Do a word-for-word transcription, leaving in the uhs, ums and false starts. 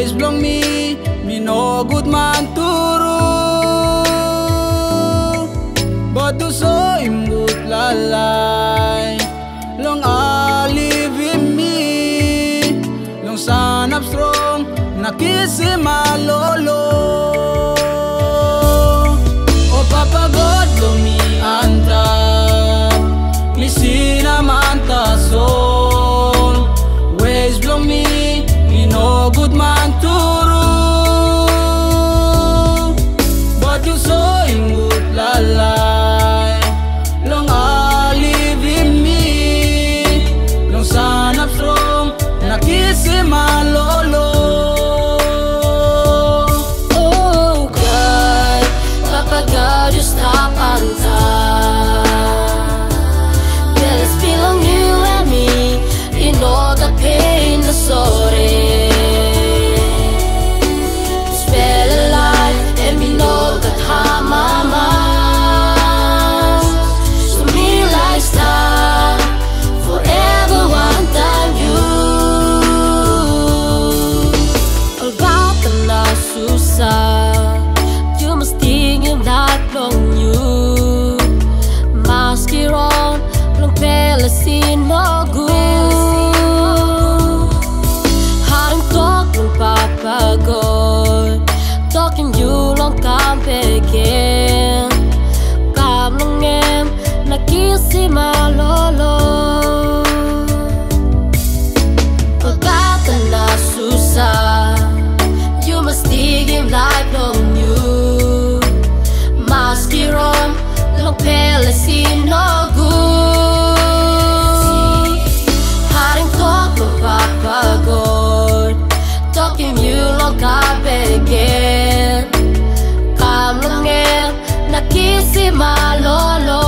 ways belong me, me no good man to rule. But do so him good lalay, long I live in me, long son up strong, nakisi malolo. Oh Papa God, belong me anta, lisina manta soul. Ways belong me, me no good man to rule. But you saw him good lalay, long I live in me, long son up strong, nakisi malolo. Oh God, Papa God, you stop on time. Yeah, it's belong you and me, you know the pain, the sorry. Spell a life and we know that how mama. So me lifestyle forever one time you. All about the last susah, you must think him that long you. Mask it on, long palace in no good. Papa God, talking you long come again. Come long em, nakisi malolo. Pagkata na susah, you must dig him like long you. Maski rom, long pelasi no good. Haring talk ng Papa God, talking you long up again. Come long em, nakisi malolo.